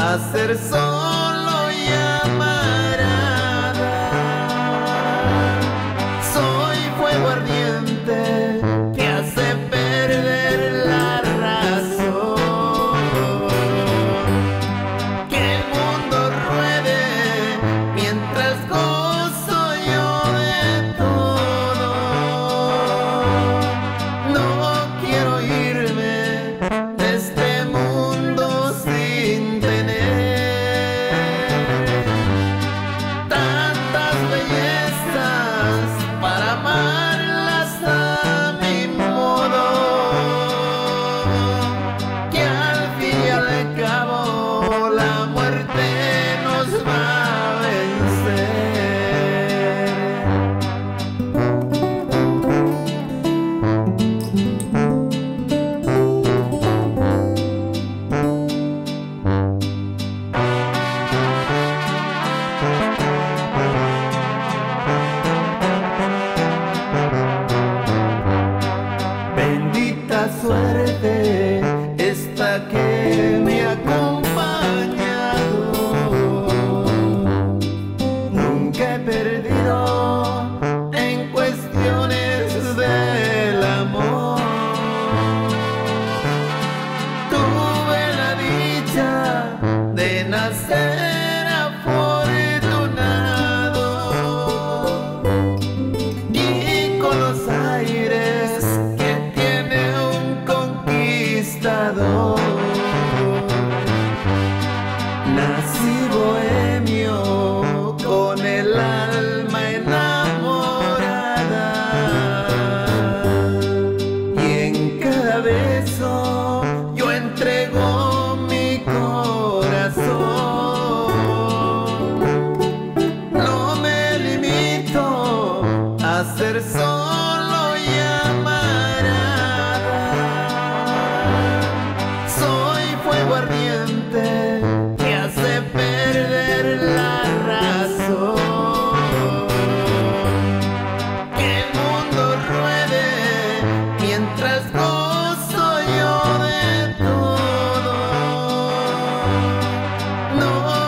a ser solo llamarada. Soy fuego ardiente que hace perder la razón. Que el mundo ruede mientras gozo yo de todo. No quiero irme de este mundo sin tener tantas bellezas para amarlas a mi modo, que al fin y al cabo la muerte nos va a vencer. Bendita suerte esta que me ha acompañado. Nunca he perdido en cuestiones del amor. Tuve la dicha de nacer afortunado y con los aires que tiene un conquistador. Nací bohemio con el alma enamorada, y en cada beso yo entrego mi corazón. No me limito a ser solo llamarada. Soy fuego ardiente que hace perder la razón. Que el mundo ruede mientras gozo yo de todo. No